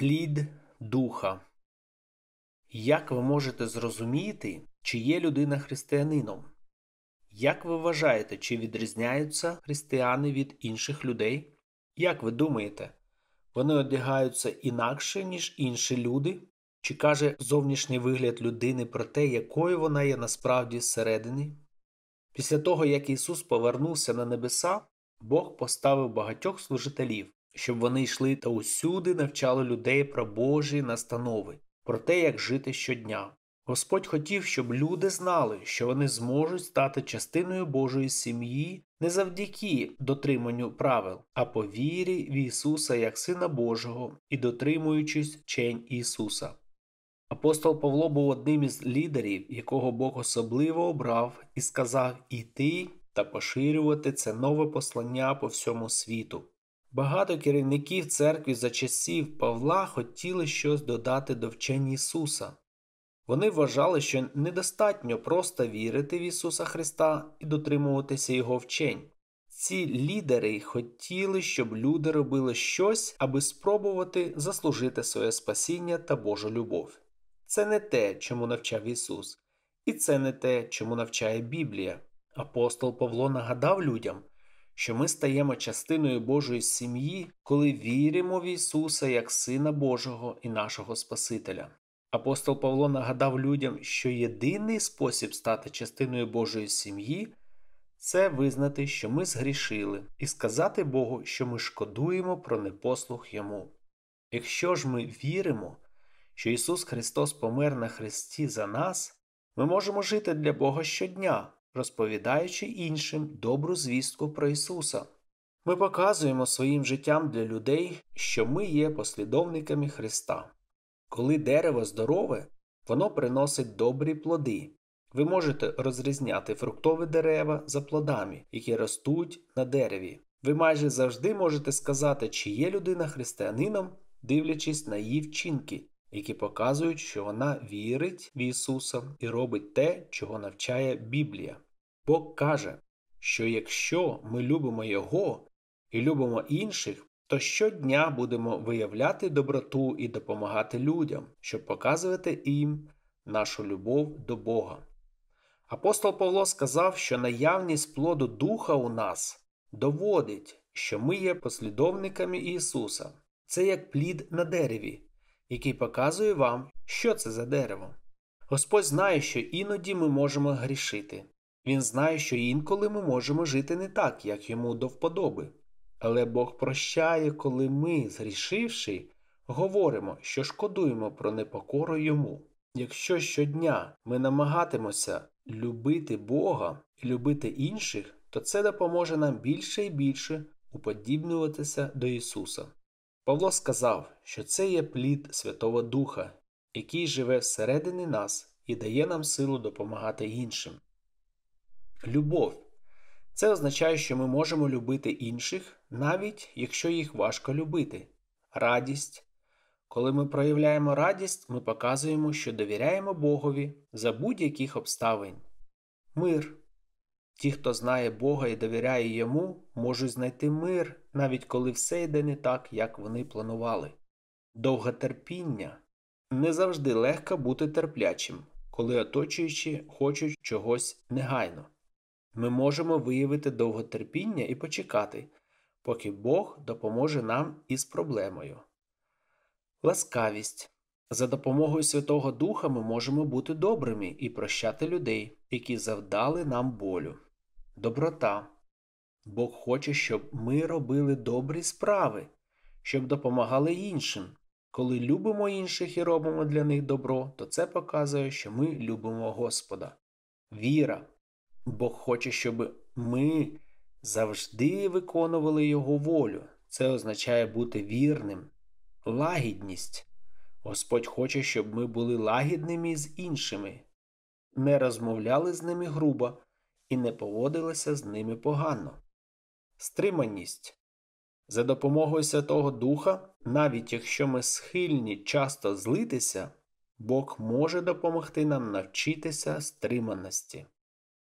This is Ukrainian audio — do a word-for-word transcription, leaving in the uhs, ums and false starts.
Плід Духа. Як ви можете зрозуміти, чи є людина християнином? Як ви вважаєте, чи відрізняються християни від інших людей? Як ви думаєте, вони одягаються інакше, ніж інші люди? Чи каже зовнішній вигляд людини про те, якою вона є насправді зсередини? Після того, як Ісус повернувся на небеса, Бог поставив багатьох служителів, щоб вони йшли та усюди навчали людей про Божі настанови, про те, як жити щодня. Господь хотів, щоб люди знали, що вони зможуть стати частиною Божої сім'ї не завдяки дотриманню правил, а по вірі в Ісуса як Сина Божого і дотримуючись вчень Ісуса. Апостол Павло був одним із лідерів, якого Бог особливо обрав і сказав іти та поширювати це нове послання по всьому світу. Багато керівників церкви за часів Павла хотіли щось додати до вчень Ісуса. Вони вважали, що недостатньо просто вірити в Ісуса Христа і дотримуватися Його вчень. Ці лідери хотіли, щоб люди робили щось, аби спробувати заслужити своє спасіння та Божу любов. Це не те, чому навчав Ісус. І це не те, чому навчає Біблія. Апостол Павло нагадав людям, що ми стаємо частиною Божої сім'ї, коли віримо в Ісуса як Сина Божого і нашого Спасителя. Апостол Павло нагадав людям, що єдиний спосіб стати частиною Божої сім'ї – це визнати, що ми згрішили, і сказати Богу, що ми шкодуємо про непослух Йому. Якщо ж ми віримо, що Ісус Христос помер на хресті за нас, ми можемо жити для Бога щодня, розповідаючи іншим добру звістку про Ісуса. Ми показуємо своїм життям для людей, що ми є послідовниками Христа. Коли дерево здорове, воно приносить добрі плоди. Ви можете розрізняти фруктові дерева за плодами, які ростуть на дереві. Ви майже завжди можете сказати, чи є людина християнином, дивлячись на її вчинки, які показують, що вона вірить в Ісуса і робить те, чого навчає Біблія. Бог каже, що якщо ми любимо Його і любимо інших, то щодня будемо виявляти доброту і допомагати людям, щоб показувати їм нашу любов до Бога. Апостол Павло сказав, що наявність плоду Духа у нас доводить, що ми є послідовниками Ісуса. Це як плід на дереві, який показує вам, що це за дерево. Господь знає, що іноді ми можемо грішити. Він знає, що інколи ми можемо жити не так, як йому до вподоби. Але Бог прощає, коли ми, згрішивши, говоримо, що шкодуємо про непокору Йому. Якщо щодня ми намагатимемося любити Бога і любити інших, то це допоможе нам більше і більше уподібнюватися до Ісуса. Павло сказав, що це є плід Святого Духа, який живе всередині нас і дає нам силу допомагати іншим. Любов. Це означає, що ми можемо любити інших, навіть якщо їх важко любити. Радість. Коли ми проявляємо радість, ми показуємо, що довіряємо Богові за будь-яких обставин. Мир. Ті, хто знає Бога і довіряє Йому, можуть знайти мир, навіть коли все йде не так, як вони планували. Довготерпіння. Не завжди легко бути терплячим, коли оточуючі хочуть чогось негайно. Ми можемо виявити довготерпіння і почекати, поки Бог допоможе нам із проблемою. Ласкавість. За допомогою Святого Духа ми можемо бути добрими і прощати людей, які завдали нам болю. Доброта. Бог хоче, щоб ми робили добрі справи, щоб допомагали іншим. Коли любимо інших і робимо для них добро, то це показує, що ми любимо Господа. Віра. Бог хоче, щоб ми завжди виконували Його волю. Це означає бути вірним. Лагідність. Господь хоче, щоб ми були лагідними з іншими, не розмовляли з ними грубо і не поводилися з ними погано. Стриманість. За допомогою Святого Духа, навіть якщо ми схильні часто злитися, Бог може допомогти нам навчитися стриманості.